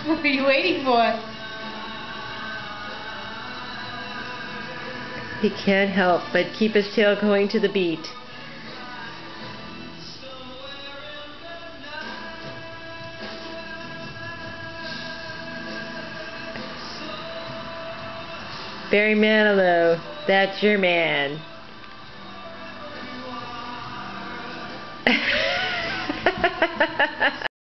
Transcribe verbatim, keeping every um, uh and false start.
What are you waiting for? He can't help but keep his tail going to the beat. Barry Manilow, that's your man.